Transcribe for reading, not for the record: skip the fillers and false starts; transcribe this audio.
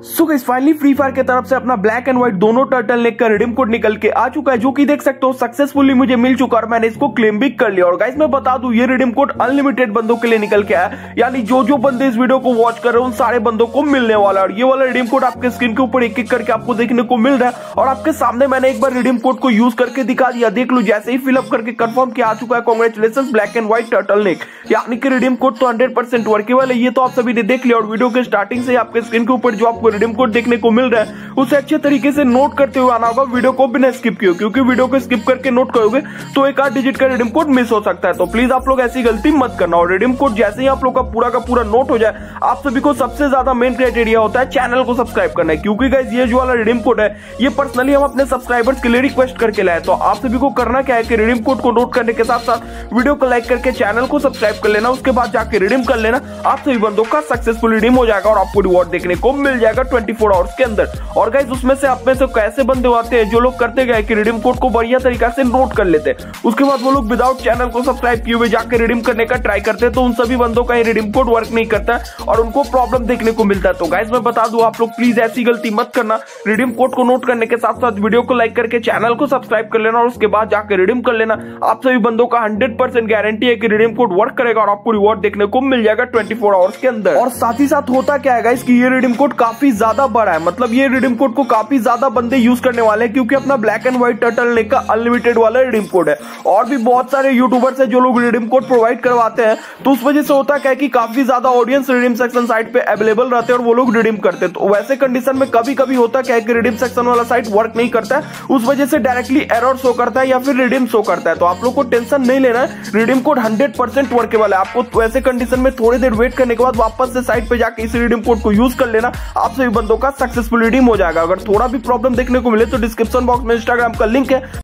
सो guys finally free fire की तरफ से अपना ब्लैक एंड व्हाइट दोनों टर्टल नेक का रिडीम कोड निकल के आ चुका है, जो कि देख सकते हो सक्सेसफुली मुझे मिल चुका और मैंने इसको क्लेम भी कर लिया। और गाइस मैं बता दूं ये रिडीम कोड अनलिमिटेड बंदों के लिए निकल के आया, यानी जो बंदे इस वीडियो को वॉच कर रहे हैं उन सारे बंदों को मिलने वाला है। और ये वाला रिडीम कोड आपके स्क्रीन के ऊपर एक एक करके आपको देखने को मिल रहा है और आपके सामने मैंने एक बार रिडीम कोड को यूज करके दिखा दिया। देख लो जैसे ही फिलअप करके कंफर्म किया आ चुका है। Congratulations black and white turtle neck, यानी कि रिडीम कोड तो 100% वर्केबल है। ये तो आप सभी ने देख लिया और वीडियो के स्टार्टिंग से आपके स्क्रीन के ऊपर जो आपको रिडीम कोड देखने को मिल रहा है उसे अच्छे तरीके से नोट करते हुए आना होगा वीडियो को बिना स्किप किए, क्योंकि वीडियो को स्किप करके नोट करोगे तो एक आध डिजिट का रिडीम कोड मिस हो सकता है। तो प्लीज आप लोग ऐसी गलती मत करना। और रिडीम कोड जैसे ही आप लोग का पूरा नोट हो जाए, आप सभी को सबसे ज्यादा मेन क्राइटेरिया होता है चैनल को सब्सक्राइब करना है, क्योंकि गाइस ये जो वाला रिडीम कोड है ये पर्सनली हम अपने सब्सक्राइबर्स के लिए रिक्वेस्ट करके लाए। तो आप सभी को करना क्या है कि रिडीम कोड को नोट करने के साथ साथ वीडियो को लाइक करके चैनल को सब्सक्राइब कर लेना, उसके बाद जाके रिडीम कर लेना। आप सभी बंदों का सक्सेसफुल रिडीम हो जाएगा और आपको रिवॉर्ड देखने को मिल जाएगा 24 आवर्स के अंदर। और गाइस उसमें से आप में से कैसे बंदे आते हैं जो लोग करते गए कि रिडीम कोड को बढ़िया तरीका से नोट कर लेते हैं, उसके बाद वो लोग विदाउट चैनल को सब्सक्राइब किए हुए जाकर रिडीम करने का ट्राई करते हैं, तो उन सभी बंदों का ये रिडीम कोड वर्क नहीं करता है और उनको प्रॉब्लम देखने को मिलता है। तो गाइस मैं बता दूं आप लोग प्लीज ऐसी गलती मत करना। रिडीम कोड को नोट करने के साथ साथ वीडियो को लाइक करके चैनल को सब्सक्राइब कर लेना और उसके बाद जाकर रिडीम कर लेना। आप सभी बंदों का 100% गारंटी है कि रिडीम कोड वर्क करेगा और आपको रिवॉर्ड देखने को मिल जाएगा 24 आवर्स के अंदर। और साथ ही साथ होता क्या है गाइस कि ये रिडीम कोड काफी ज्यादा बड़ा है, मतलब ये रिडीम कोड को काफी ज्यादा बंदे यूज करने वाले हैं, क्योंकि अपना black and white turtle neck का अनलिमिटेड वाला रिडीम कोड है। और भी बहुत सारे यूट्यूबर्स हैं जो लोग रिडीम कोड प्रोवाइड करवाते हैं, तो उस वजह से होता क्या है कि काफी ज्यादा ऑडियंस रिडीम सेक्शन साइट पे अवेलेबल रहते हैं और वो लोग रिडीम करते हैं। तो वैसे कंडीशन में कभी कभी होता क्या है कि रिडीम सेक्शन वाला साइट वर्क नहीं करता है, उस वजह से डायरेक्टली एरर शो करता है या फिर रिडीम शो करता है। तो आप लोग को टेंशन नहीं लेना है, रिडीम कोड 100% वर्केबल है। आपको वैसे कंडीशन में थोड़ी देर वेट करने के बाद वापस से साइट पे जाकर इस रिडीम कोड को यूज कर लेना, आप सभी बंदों का सक्सेसफुल रिडीम हो जाएगा। अगर थोड़ा भी प्रॉब्लम देखने को मिले तो डिस्क्रिप्शन बॉक्स में इंस्टाग्राम का लिंक है।